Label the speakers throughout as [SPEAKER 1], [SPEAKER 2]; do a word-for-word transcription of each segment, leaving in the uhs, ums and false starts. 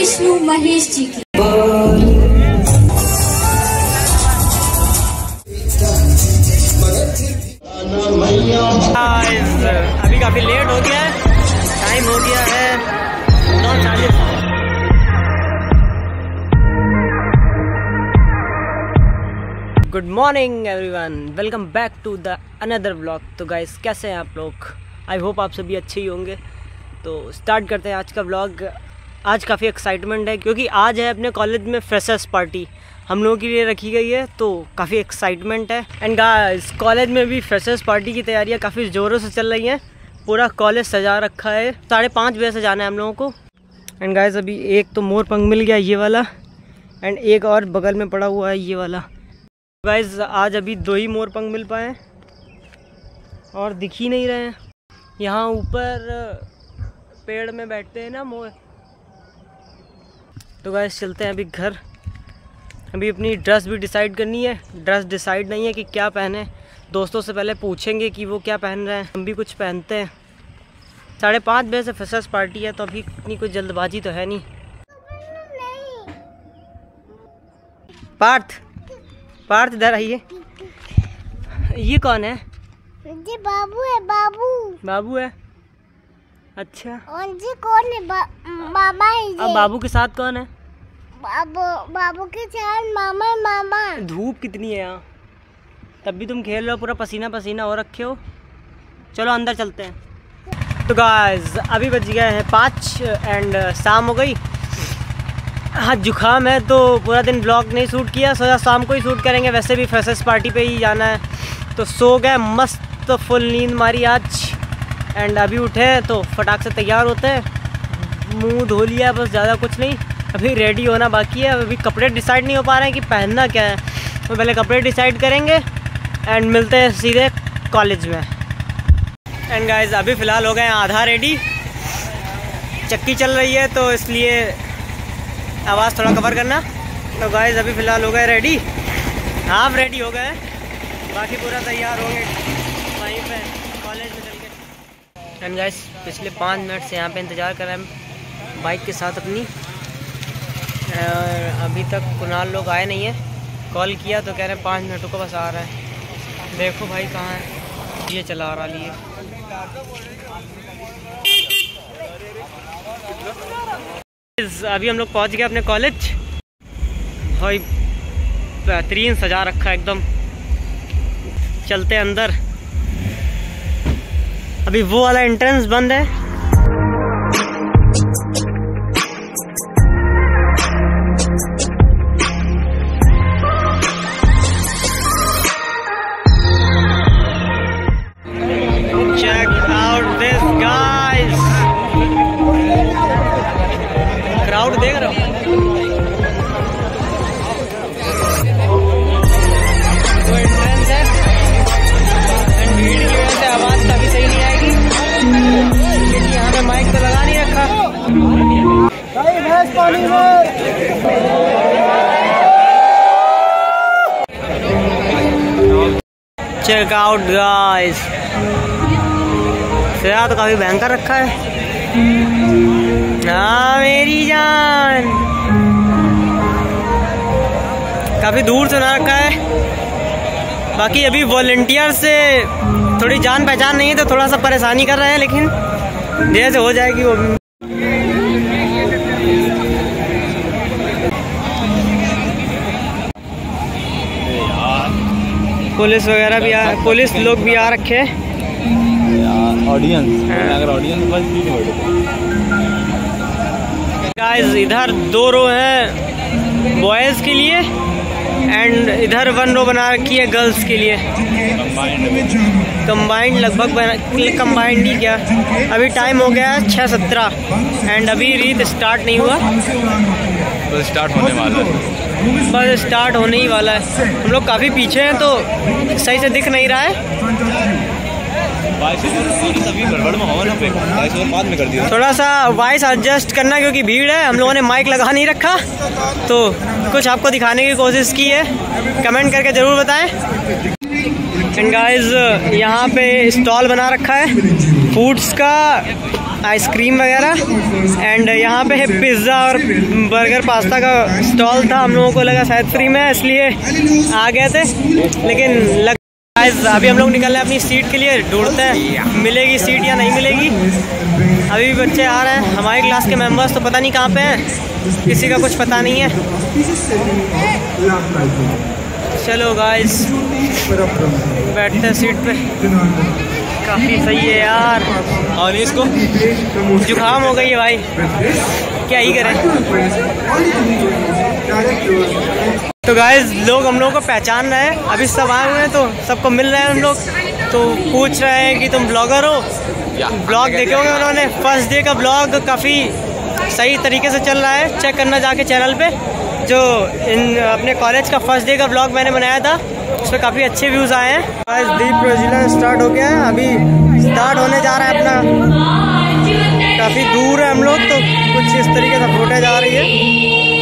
[SPEAKER 1] विष्णु महेश जी की।
[SPEAKER 2] अभी काफी लेट हो गया है, टाइम हो गया है नौ चालीस। Good morning everyone, welcome back to the another vlog. तो गाइस कैसे हैं आप लोग? आई होप आप सभी अच्छे ही होंगे। तो स्टार्ट करते हैं आज का व्लॉग। आज काफ़ी एक्साइटमेंट है क्योंकि आज है अपने कॉलेज में फ्रेशर्स पार्टी हम लोगों के लिए रखी गई है, तो काफ़ी एक्साइटमेंट है। एंड गाइस कॉलेज में भी फ्रेशर्स पार्टी की तैयारियां काफ़ी ज़ोरों से चल रही हैं। पूरा कॉलेज सजा रखा है, साढ़े पाँच बजे से जाना है हम लोगों को। एंड गाइस अभी एक तो मोर पंख मिल गया ये वाला, एंड एक और बगल में पड़ा हुआ है ये वाला। गाइस आज अभी दो ही मोर पंख मिल पाए और दिख ही नहीं रहे हैं। यहाँ ऊपर पेड़ में बैठते हैं ना मोर। तो गाइस चलते हैं अभी घर। अभी अपनी ड्रेस भी डिसाइड करनी है। ड्रेस डिसाइड नहीं है कि क्या पहने, दोस्तों से पहले पूछेंगे कि वो क्या पहन रहे हैं, हम भी कुछ पहनते हैं। साढ़े पाँच बजे से फ्रेशर्स पार्टी है, तो अभी इतनी कोई जल्दबाजी तो है नहीं। पार्थ पार्थ इधर आइए। ये कौन है?
[SPEAKER 3] जी बाबू है। बाबू
[SPEAKER 2] बाबू है, अच्छा।
[SPEAKER 3] और जी कौन है? बा, मामा है।
[SPEAKER 2] अब बाबू के साथ कौन है?
[SPEAKER 3] बाबू बाबू के साथ मामा मामा।
[SPEAKER 2] धूप कितनी है यहाँ, तब भी तुम खेल रहे हो, पूरा पसीना पसीना हो रखे हो। चलो अंदर चलते हैं। तो गाइस अभी बज गए हैं पाँच एंड शाम हो गई। हाँ जुकाम है तो पूरा दिन ब्लॉग नहीं शूट किया, सोचा शाम को ही शूट करेंगे। वैसे भी फ्रेशर्स पार्टी पे ही जाना है, तो सो गए मस्त, तो फुल नींद मारी आज। एंड अभी उठे हैं तो फटाक से तैयार होते हैं, मुंह धो लिया बस, ज़्यादा कुछ नहीं। अभी रेडी होना बाकी है। अभी कपड़े डिसाइड नहीं हो पा रहे हैं कि पहनना क्या है, तो पहले कपड़े डिसाइड करेंगे एंड मिलते हैं सीधे कॉलेज में। एंड गाइस अभी फ़िलहाल हो गए आधा रेडी, चक्की चल रही है तो इसलिए आवाज़ थोड़ा कवर करना। तो गाइस अभी फ़िलहाल हो गए रेडी, हाफ रेडी हो गए, बाकी पूरा तैयार होंगे वहीं पे कॉलेज में चल के। एंड गाइस पिछले पाँच मिनट से यहाँ पे इंतज़ार कर रहे हैं बाइक के साथ अपनी। अभी तक कुणाल लोग आए नहीं है। कॉल किया तो कह रहे हैं पाँच मिनटों को बस आ रहा है। देखो भाई कहाँ है, ये चला रहा लिए। अभी हम लोग पहुँच गए अपने कॉलेज। भाई बेहतरीन सजा रखा है एकदम। चलते हैं अंदर। अभी वो वाला एंट्रेंस बंद है। Check out this guys, crowd देख रहे हो? तो एंट्रेंस है एंड भीड़ की वजह से आवाज़ कभी सही नहीं आएगी क्योंकि यहाँ पे माइक तो लगा नहीं रखा। चेक आउट गाइस, सजा तो काफी भयंकर रखा है। हाँ मेरी जान, काफी दूर से ना रखा है। बाकी अभी वॉलंटियर से थोड़ी जान पहचान नहीं है तो थोड़ा सा परेशानी कर रहे हैं, लेकिन देर से हो जाएगी वो भी। पुलिस वगैरह भी आ, पुलिस लोग भी आ रखे हैं। ऑडियंस अगर ऑडियंस बस गाइस इधर दो रो है बॉयज़ के लिए एंड इधर वन रो बना रखी है गर्ल्स के लिए। कंबाइंड लगभग कंबाइंड ही क्या। अभी टाइम हो गया है छः सत्रह एंड अभी रीत स्टार्ट नहीं हुआ,
[SPEAKER 4] बस स्टार्ट होने वाला है।
[SPEAKER 2] बस स्टार्ट होने ही वाला है। हम लोग काफ़ी पीछे हैं तो सही से दिख नहीं रहा है।
[SPEAKER 4] बाद में कर दिया।
[SPEAKER 2] थोड़ा सा वॉइस एडजस्ट करना क्योंकि भीड़ है। हम लोगों ने माइक लगा नहीं रखा तो कुछ आपको दिखाने की कोशिश की है, कमेंट करके ज़रूर बताएं। एंड गाइस यहाँ पे स्टॉल बना रखा है फूड्स का आइसक्रीम वगैरह। एंड यहाँ पे है पिज़्ज़ा और बर्गर पास्ता का स्टॉल था। हम लोगों को लगा शायद फ्री में, इसलिए आ गए थे, लेकिन लग अभी हम लोग निकल रहे हैं अपनी सीट के लिए। ढूंढते हैं मिलेगी सीट या नहीं मिलेगी। अभी भी बच्चे आ रहे हैं, हमारी क्लास के मेंबर्स तो पता नहीं कहाँ पे हैं, किसी का कुछ पता नहीं है। चलो गाइस बैठते हैं सीट पे। काफ़ी सही है यार।
[SPEAKER 4] और इसको
[SPEAKER 2] जुकाम हो गई है भाई, क्या ही करें। तो गाइस लोग हम लोगों को पहचान रहे हैं, अभी सब आए हुए हैं तो सबको मिल रहे हैं हम लोग। तो पूछ रहे हैं कि तुम ब्लॉगर हो। ब्लॉग देखे होंगे उन्होंने, फर्स्ट डे का ब्लॉग काफ़ी सही तरीके से चल रहा है, चेक करना जाके चैनल पे। जो इन अपने कॉलेज का फर्स्ट डे का ब्लॉग मैंने बनाया था, उस पर काफ़ी अच्छे व्यूज़ आए हैं। गाइस दीप प्रज्वलन स्टार्ट हो गया है, अभी स्टार्ट होने जा रहा है अपना। काफ़ी दूर है हम लोग, तो कुछ इस तरीके से फुटेज आ रही है।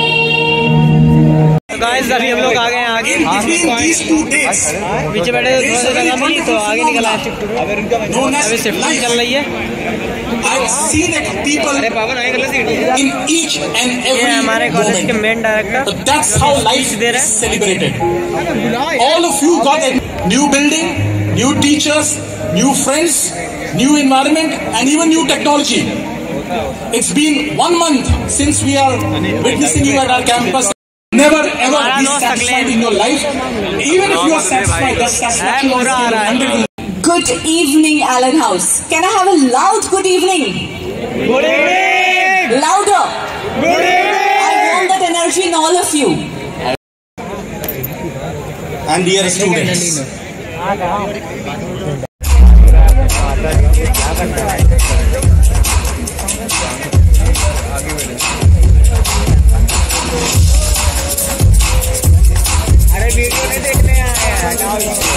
[SPEAKER 2] गाइस अभी हम लोग आ गए हैं आगे, पीछे बैठे थोड़ा सा जगह मिली तो आगे निकल आए शिफ्ट में। अभी शिफ्टिंग चल रही है। ये हमारे कॉलेज के मेन डायरेक्टर दे रहे हैं।
[SPEAKER 1] All of you got a new building, new teachers, new friends, new environment, and even new technology. It's been one month since we are witnessing you at our campus. Never ever be satisfied in your life. Even if you are satisfied, the satisfaction is one hundred.
[SPEAKER 5] Good evening, Allen House. Can I have a loud good evening?
[SPEAKER 2] Good evening.
[SPEAKER 5] Louder.
[SPEAKER 2] Good evening.
[SPEAKER 5] I want that energy in all of you.
[SPEAKER 1] And dear students,
[SPEAKER 2] अरे video नहीं देखने आए हैं।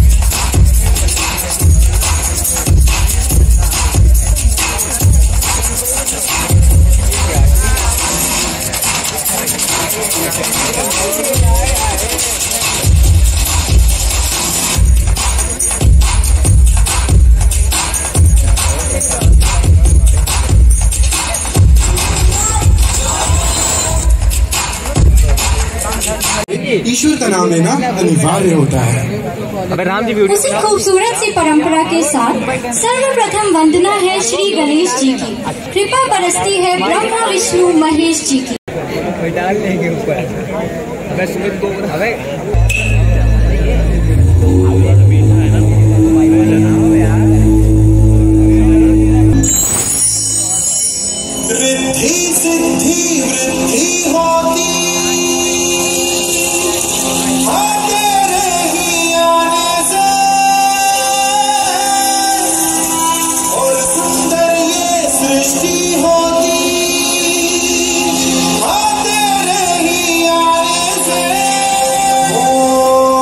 [SPEAKER 1] ईश्वर का नाम लेना अनिवार्य होता है।
[SPEAKER 2] अबे राम जी वीडियो
[SPEAKER 6] उसी खूबसूरत सी परंपरा के साथ सर्वप्रथम वंदना है श्री गणेश जी की। कृपा बरसती है ब्रह्मा विष्णु महेश जी की।
[SPEAKER 2] डाल लेंगे ऊपर बस दो। अबे
[SPEAKER 1] रिद्धि सिद्धि वृद्धि होती Oh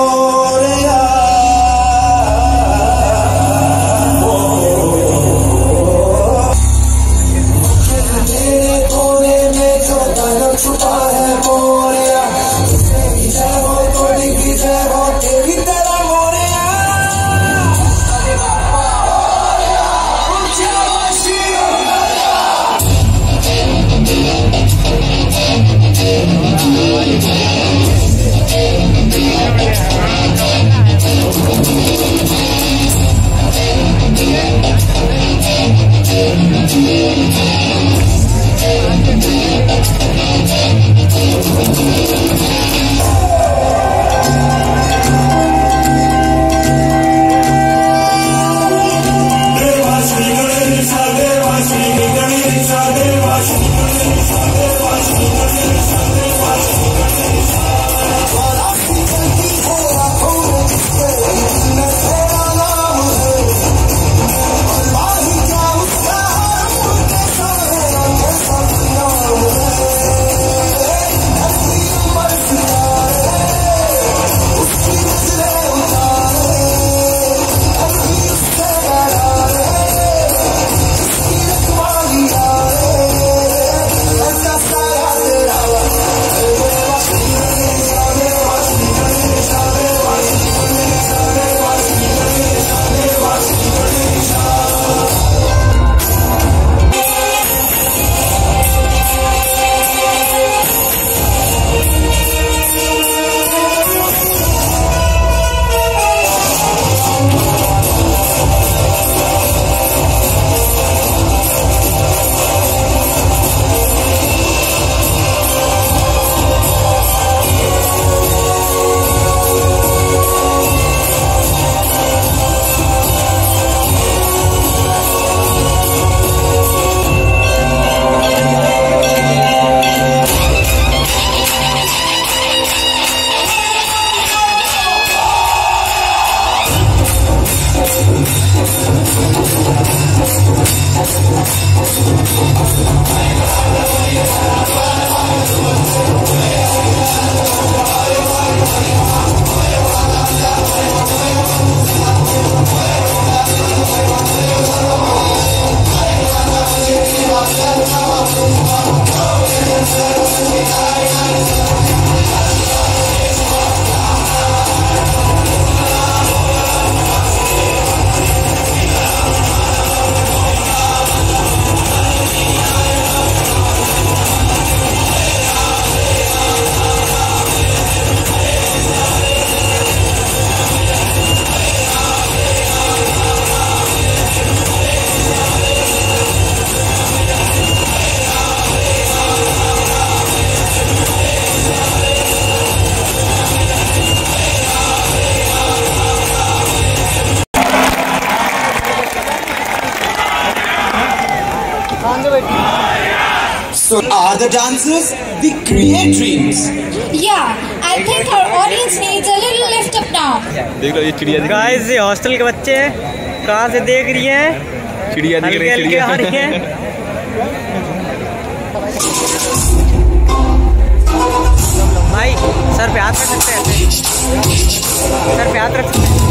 [SPEAKER 7] Other dancers, we create dreams.
[SPEAKER 6] Yeah, I think our audience needs a little lift up now.
[SPEAKER 4] देख लो ये चिड़िया दिख
[SPEAKER 2] गाइस ये हॉस्टल के बच्चे कहाँ से देख रही हैं?
[SPEAKER 4] चिड़िया दिख रही है, चिड़िया
[SPEAKER 2] आ रही हैं। भाई सर पे हाथ रख सकते हैं, सर पे हाथ रख सकते हैं।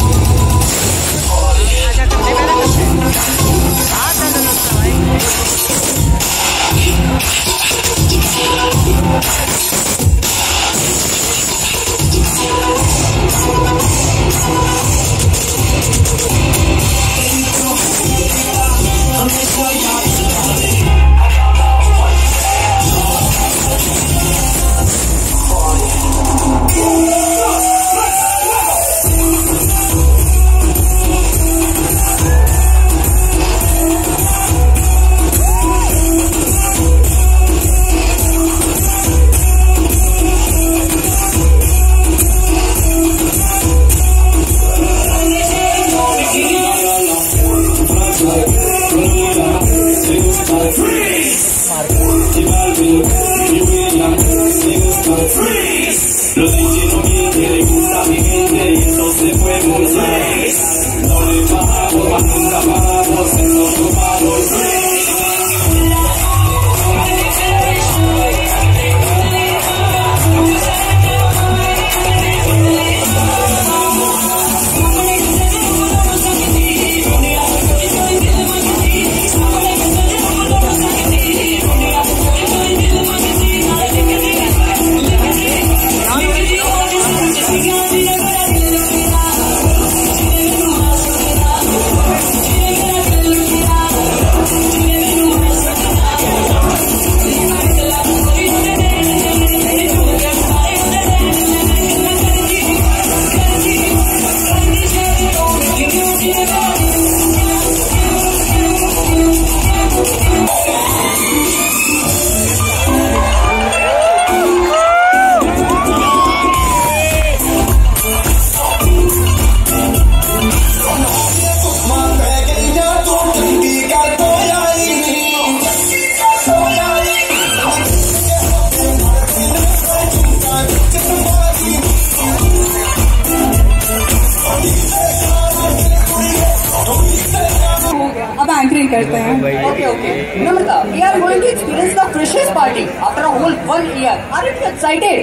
[SPEAKER 2] अच्छा करते हैं, हाथ रख सकते हैं भाई।
[SPEAKER 5] एंकरिंग करते हैं। Okay okay Namrata, we are going to experience the freshers party after a whole one year. Are you excited?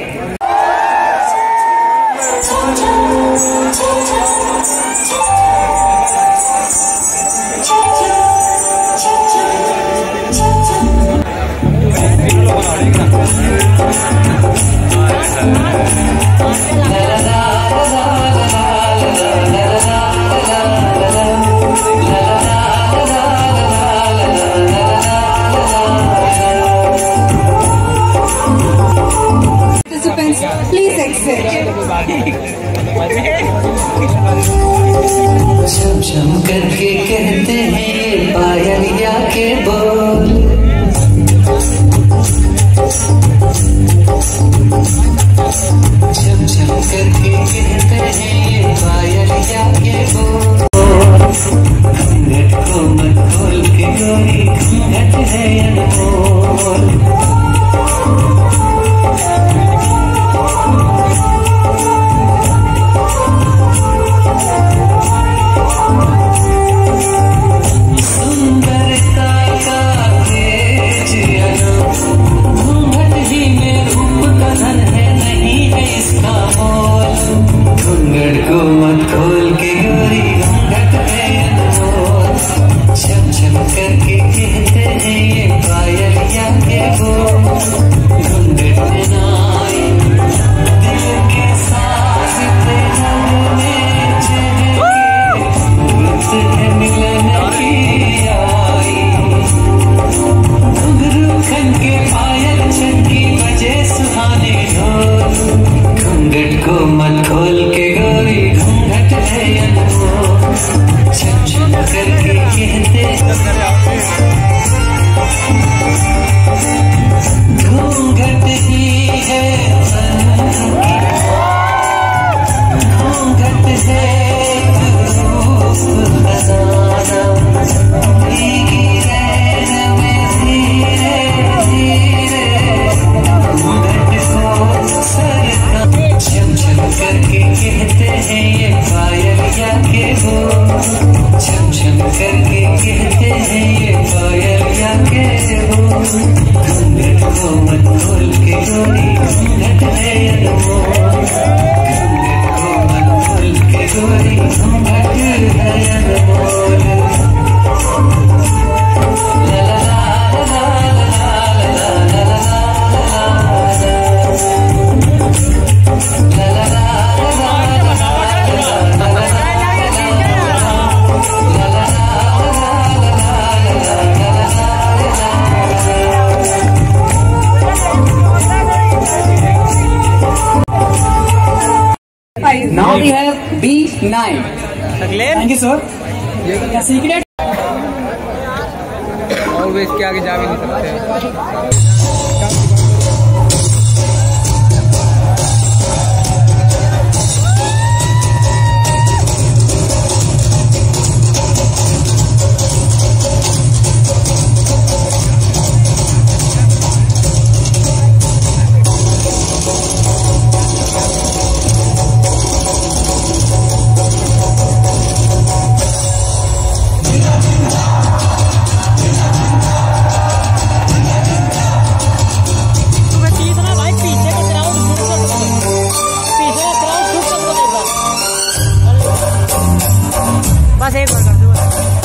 [SPEAKER 6] Please exit.
[SPEAKER 8] छम छम करके कहते हैं पायलिया के बोल, छम छम करके कहते हैं पायलिया के बोल। घूंघट को मत खोल के गोरी, घूंघट है अनमोल। घूंघट को मत खोल के गोरी,
[SPEAKER 5] Now we have B nine. Thank you, sir. क्या सीक्रेट?
[SPEAKER 4] और इसके आगे जा भी नहीं सकते।
[SPEAKER 2] बस एक बार कर दो।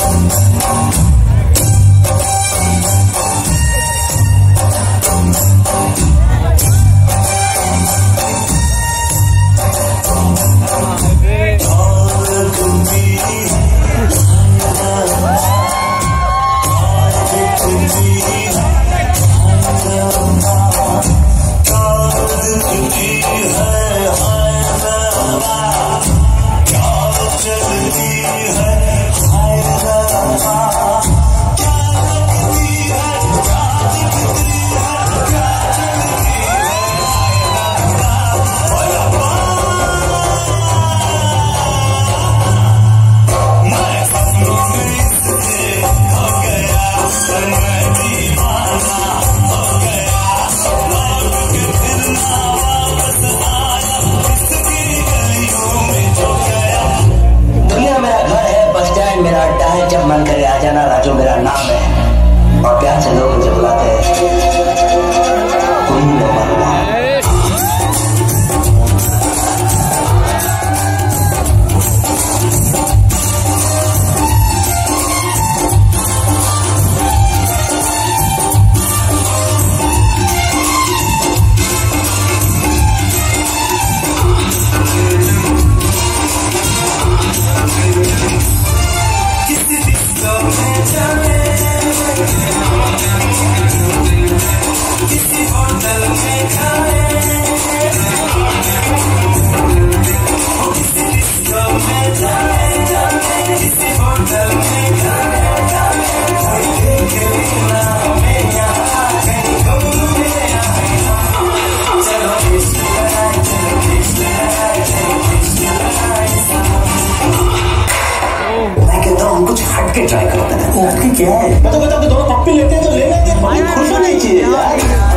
[SPEAKER 9] जब मन करे आ जाना, राजू मेरा नाम है और प्यार से लोग मुझे बुलाते हैं कोई नहीं मानना। कुछ हटके ट्राई करते हैं। हटके क्या है? बता बता दोनों पप्पी लेते हैं तो ले लेंगे, खुश होनी चाहिए यार।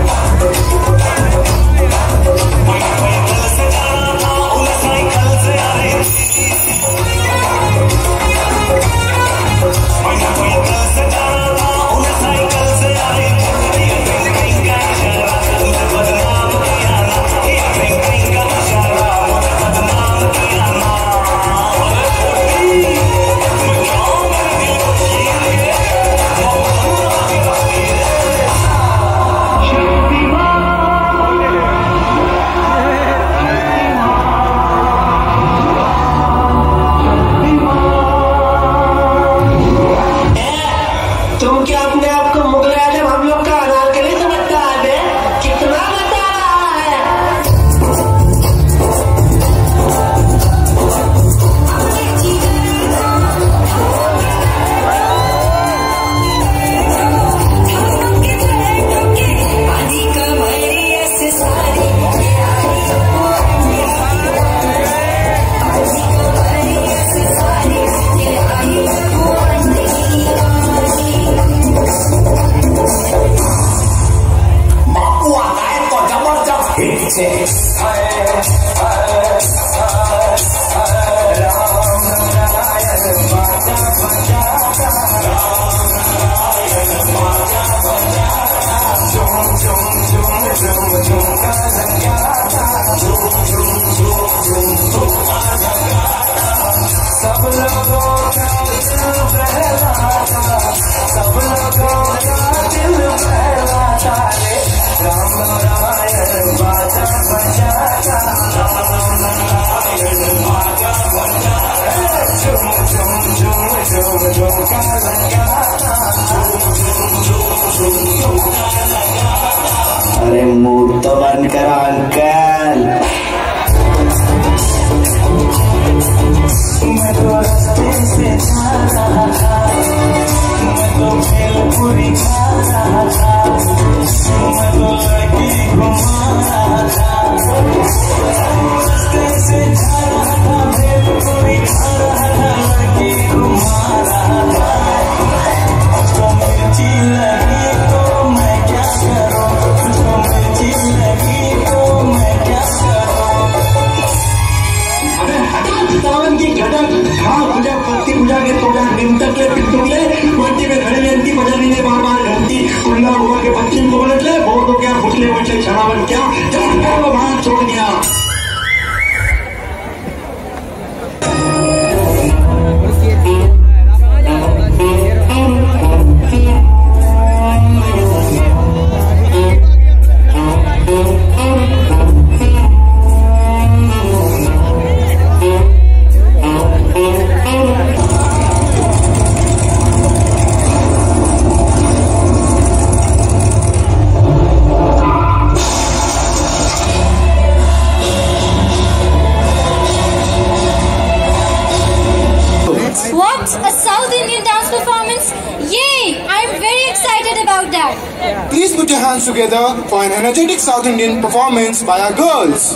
[SPEAKER 10] तुम क्या अपने आप को मुगल आजम हम लोग का अनारकली समझता है? कितना बता रहा है?
[SPEAKER 9] झुम झुम झुम झुम का
[SPEAKER 8] रहा था, रास्ते से जा रहा था, भेद कोई खा रहा था, लड़की को मार रहा था। तुझको मिर्ची लगी तो मैं क्या करूं, तुझको मिर्ची लगी तो मैं क्या करूं। अबे हटा चितावन की घटक, हाँ पूजा पत्ती पूजा के तोड़ा निमतक के पितुले कोटी में खड़े लेंती बजानी ने बार बार घंटी उल्ला हुआ के बच्चे को बोलत ले वो तो क्या फुटले बच्चे छड़ावन क्या जब कर वो वहां छोड़ गया।
[SPEAKER 6] A South Indian dance performance? Yay! I'm very excited about that.
[SPEAKER 11] Please put your hands together for an energetic South Indian performance by our girls.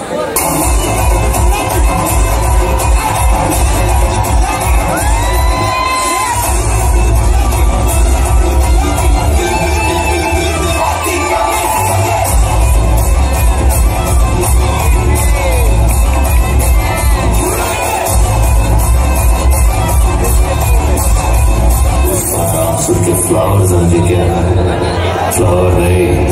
[SPEAKER 8] उसके फ्लावर्स समझे क्या फ्लावर नहीं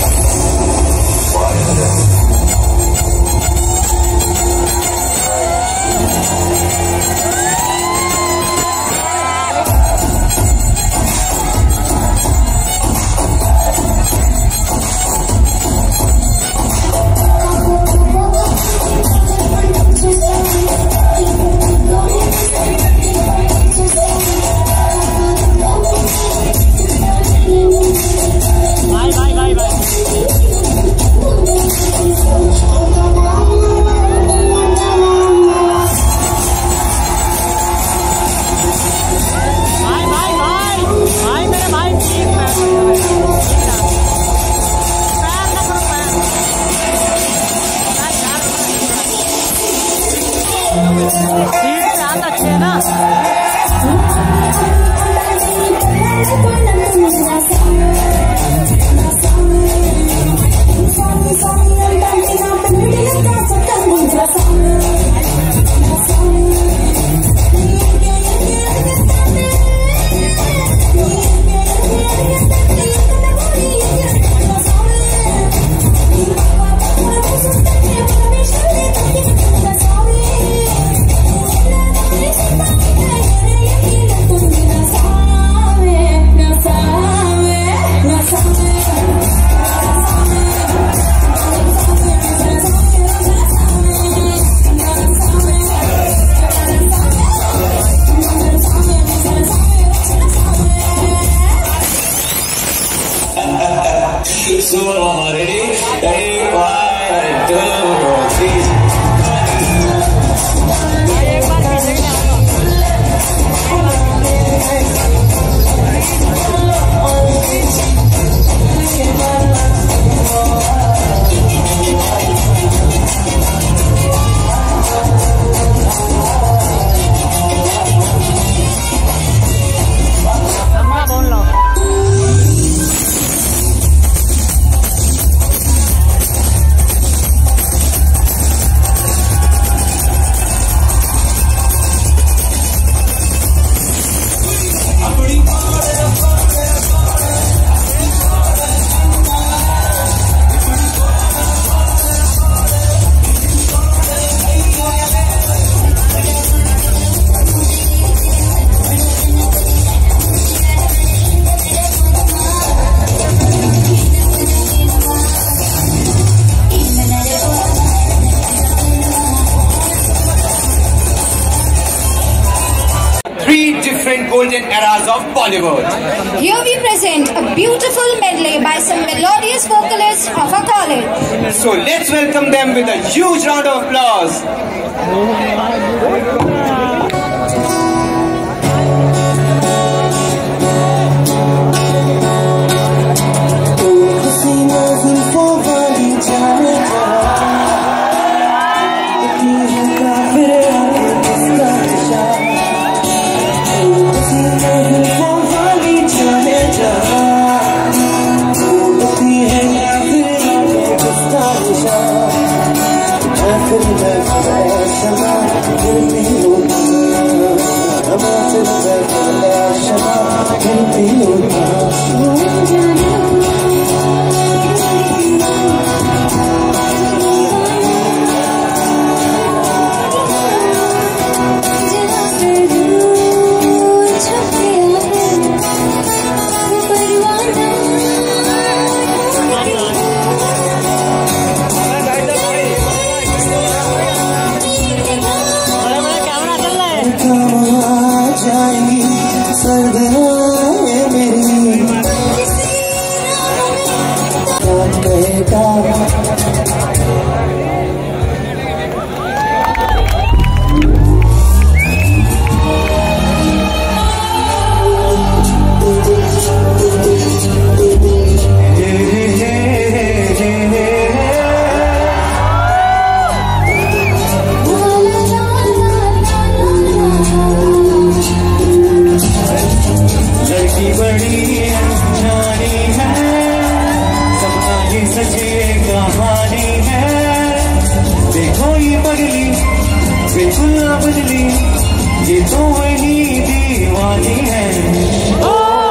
[SPEAKER 2] अच्छे है ना।
[SPEAKER 8] So already, take one, two, three.
[SPEAKER 7] Golden eras of Bollywood.
[SPEAKER 6] Here we present a beautiful medley by some melodious vocalists of our college.
[SPEAKER 7] So let's welcome them with a huge round of applause.
[SPEAKER 8] Oh, शमा गिरती होता मैं सिर्फ बैठा शमा गिरती होता ये तो वही दीवानी है। ओ,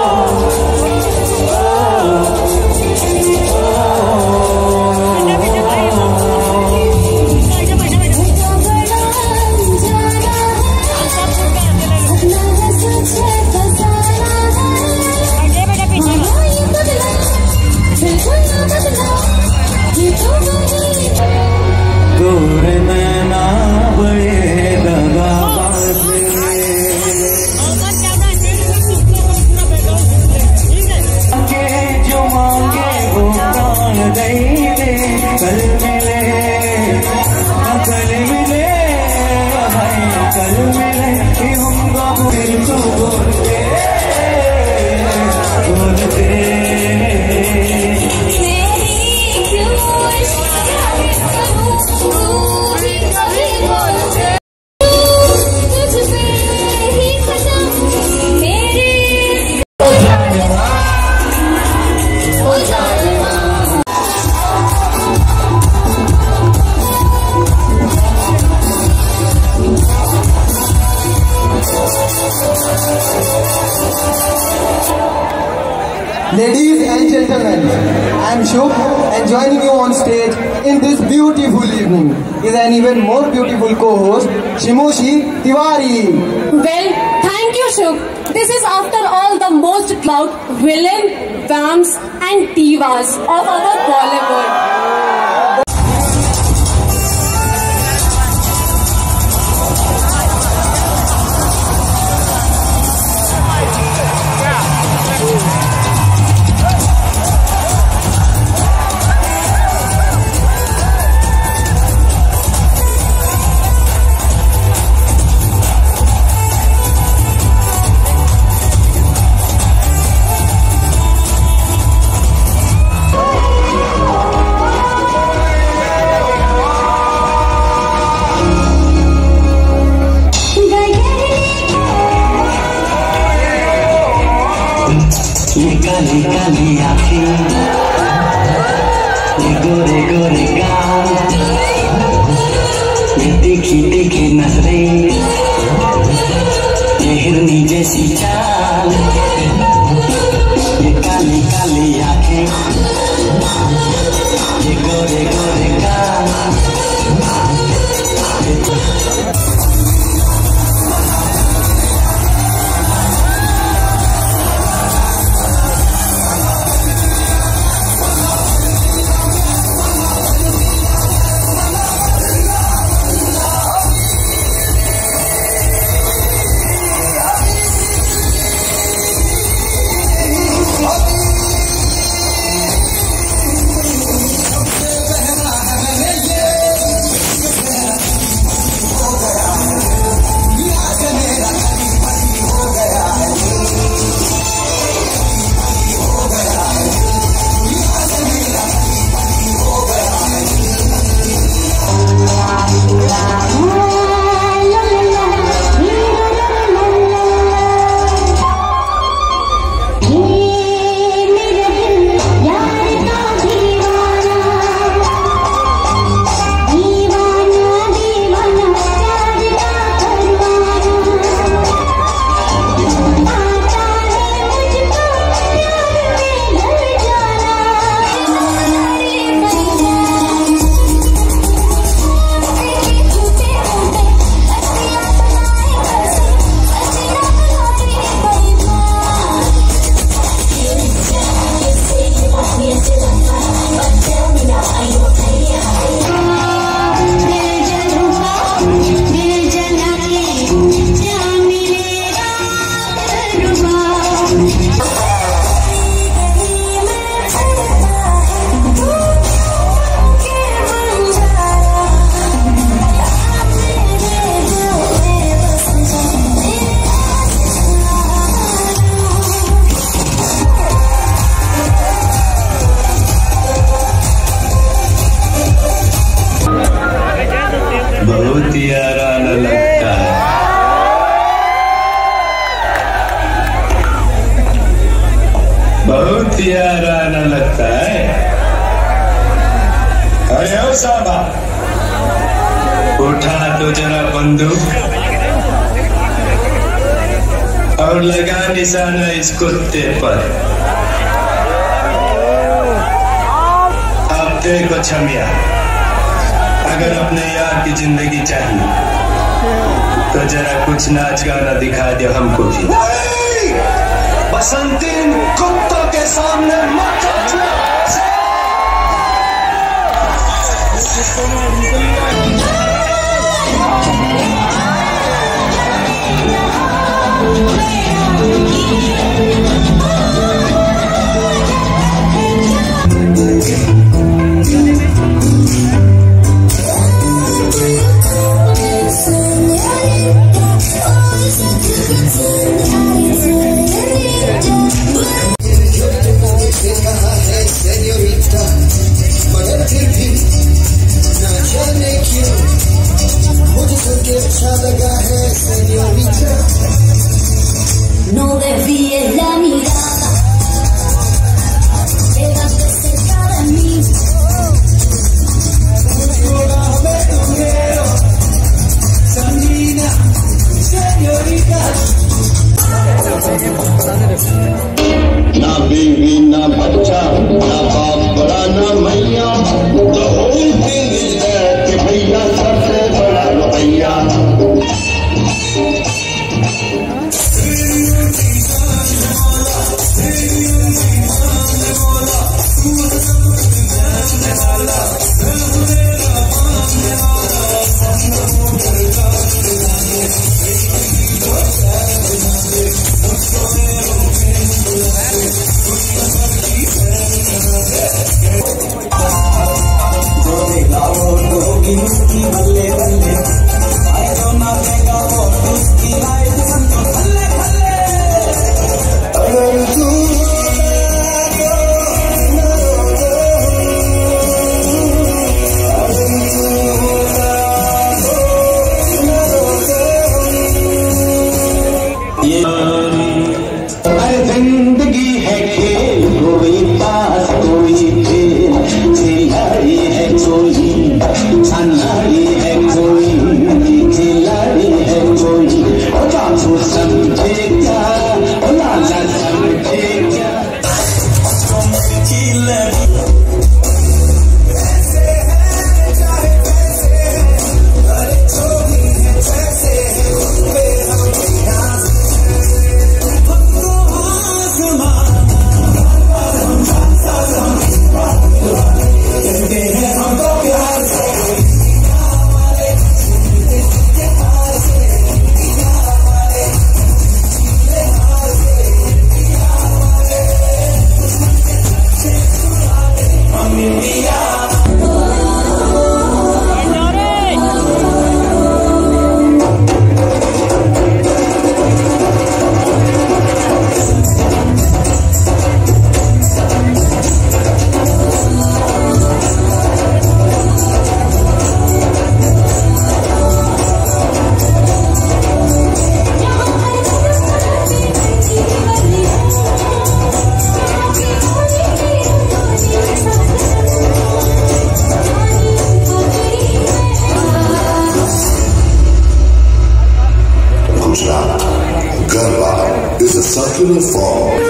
[SPEAKER 8] गोरे नैना बड़े दगाबाज के जो मांगे वो प्राण दे दे कल मिले कल मिले भाई कल मिले होगा फिर तो बोलते बोलते
[SPEAKER 12] Ladies and gentlemen, I am Shubh and joining you on stage in this beautiful evening is an even more beautiful co-host, Shimoshi Tiwari.
[SPEAKER 13] Well, thank you Shubh. This is after all the most clout villain, vamps and divas of our Bollywood.
[SPEAKER 8] ये काली काली आँखें, ये गोरे गोरे गाल, ये तीखी तीखी नजरें, ये हिरनी जैसी चाल, ये काली काली आँखें, ये गोरे गोरे गाल। बहुत यारा न लगता है। बहुत यारा न लगता है। अरे ओ साहबा, उठा तो जरा बंदूक और लगा निशाना इस कुत्ते पर। अब देखो छमिया, अगर अपने यार की जिंदगी चाहिए तो जरा कुछ नाच गाना दिखा दो हमको भी। बसंती कुत्तों के सामने मत
[SPEAKER 14] no desvíes la mirada, quédate cerca de mí.
[SPEAKER 15] ना बीवी ना बच्चा ना बाप बड़ा ना मैया, the whole thing is there कि भैया सबसे बड़ा रुपैया। जिंदगी है खेल, कोई पास कोई खेल, खिलाड़ी है कोई, अनाड़ी है कोई, खिलाड़ी है कोई, बाबू समझे क्या, लाला समझे क्या।
[SPEAKER 16] Garba is a circular form.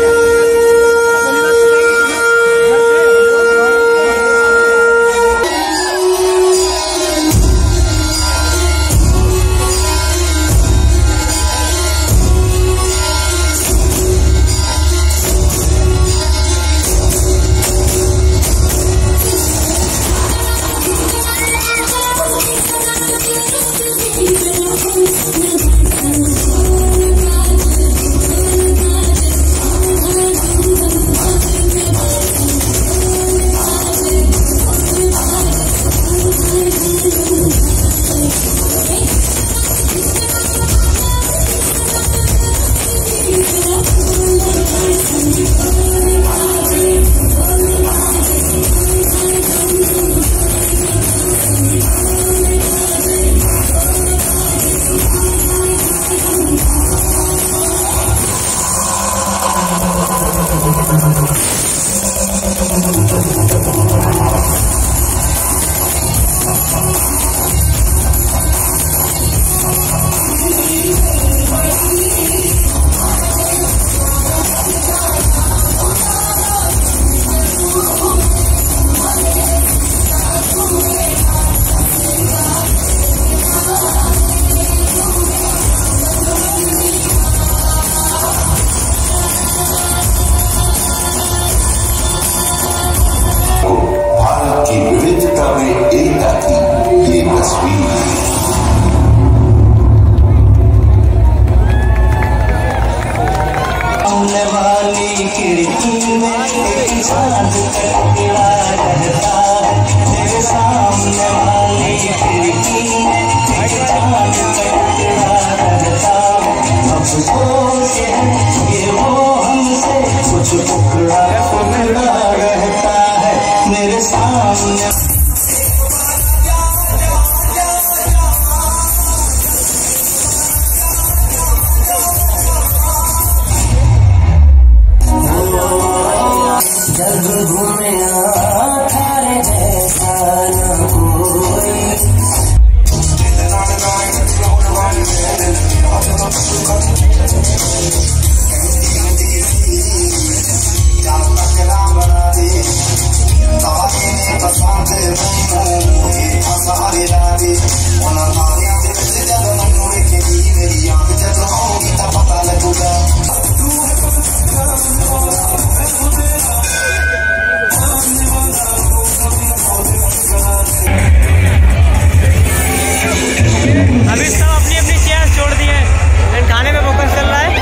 [SPEAKER 2] अभी सब अपनी अपनी चेयर छोड़ दी है एंड खाने पे फोकस चल रहा है।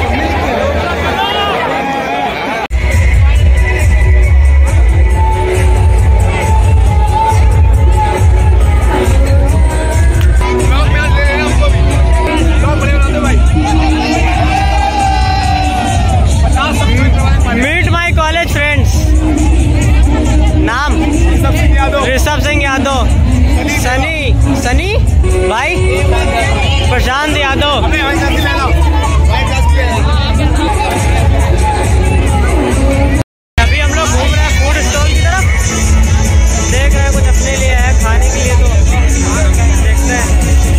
[SPEAKER 2] Meet my college friends. नाम ऋषभ सिंह यादव, सनी सनी भाई, प्रशांत यादव। अभी हम लोग घूम रहे हैं फूड स्टॉल की तरफ, देख रहे हैं कुछ अपने लिए है खाने के लिए, तो देखते हैं।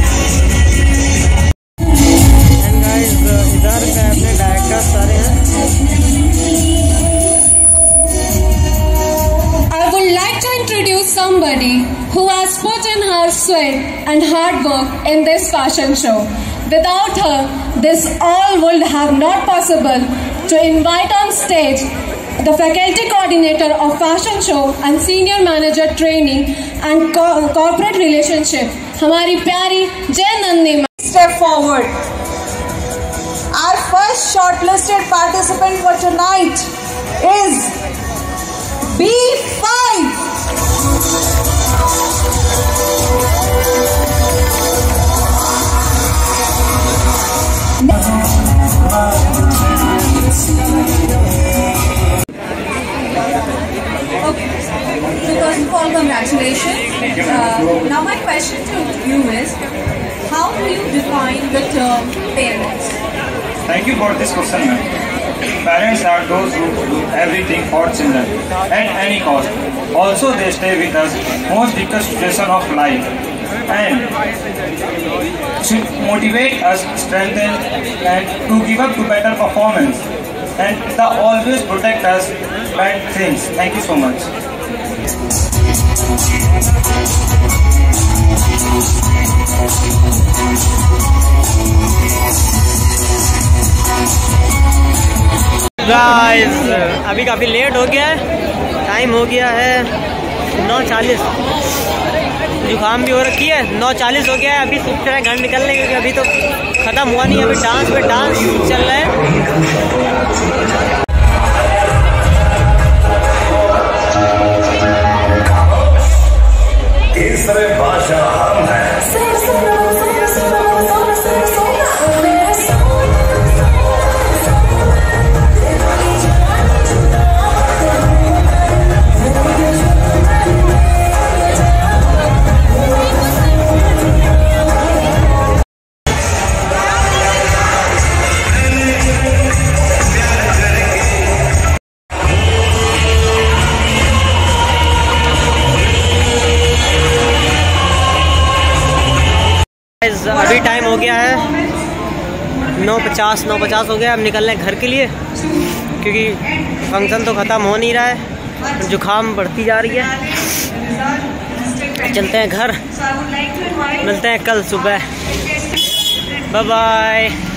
[SPEAKER 2] एंड गाइस इधर पे अपने डायरेक्टर सारे हैं।
[SPEAKER 13] I would like to introduce somebody who has put in her sweat and hard work in this fashion show. Without her, this all would have not possible. To invite on stage the faculty coordinator of fashion show and senior manager training and co corporate relationship, हमारी प्यारी Jay Nandi.
[SPEAKER 5] Step forward. Our first shortlisted participant for tonight is B five.
[SPEAKER 17] Okay, so first of all, congratulations. Uh, now my question to you is, how do you define the term parents?
[SPEAKER 18] Thank you for this question, ma'am. Parents are those who do everything for children at any cost. Also, they stay with us most difficult situation of life and should motivate us, strengthen, and to give up to better performance, and they always protect us bad things. Thank you so much.
[SPEAKER 2] Guys अभी काफ़ी late हो गया है, time हो गया है नौ चालीस, जुकाम भी हो रखी है, नौ चालीस हो गया है। अभी सोच रहे हैं घर निकलने, क्योंकि अभी तो ख़त्म हुआ नहीं है, अभी डांस पे डांस चल रहा है।
[SPEAKER 15] इस तरह भाषा हम है।
[SPEAKER 2] अभी टाइम हो गया है नौ पचास नौ पचास हो गया। अब निकल रहे हैं घर के लिए, क्योंकि फंक्शन तो ख़त्म हो नहीं रहा है, जुकाम बढ़ती जा रही है। चलते हैं घर, मिलते हैं कल सुबह। Bye bye.